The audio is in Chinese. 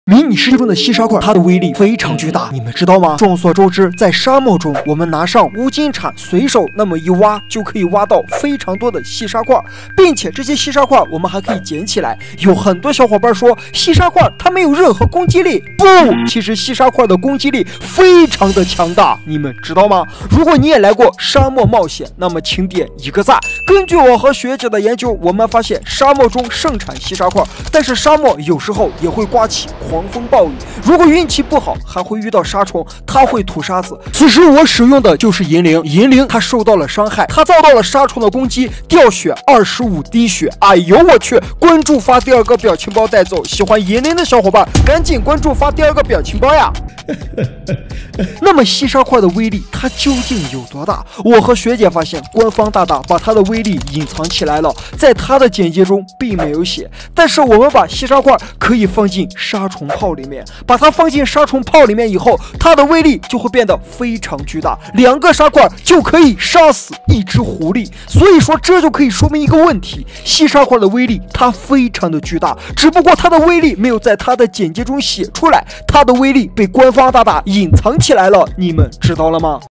迷你世界中的细沙块，它的威力非常巨大，你们知道吗？众所周知，在沙漠中，我们拿上乌金铲，随手那么一挖，就可以挖到非常多的细沙块，并且这些细沙块我们还可以捡起来。有很多小伙伴说，细沙块它没有任何攻击力，不，其实细沙块的攻击力非常的强大，你们知道吗？如果你也来过沙漠冒险，那么请点一个赞。根据我和学姐的研究，我们发现沙漠中盛产细沙块，但是沙漠有时候也会刮起狂风暴雨，如果运气不好，还会遇到沙虫，它会吐沙子。此时我使用的就是银铃，银铃它受到了伤害，它遭到了沙虫的攻击，掉血25滴血。哎呦我去！关注发第二个表情包带走，喜欢银铃的小伙伴赶紧关注发第二个表情包呀！那么细沙块的威力它究竟有多大？我和学姐发现，官方大大把它的威力隐藏起来了，在它的简介中并没有写。但是我们把细沙块可以放进杀虫炮里面，把它放进杀虫炮里面以后，它的威力就会变得非常巨大，2个沙块就可以杀死1只狐狸。所以说，这就可以说明一个问题：细沙块的威力它非常的巨大，只不过它的威力没有在它的简介中写出来，它的威力被官方大大隐藏起来了，你们知道了吗？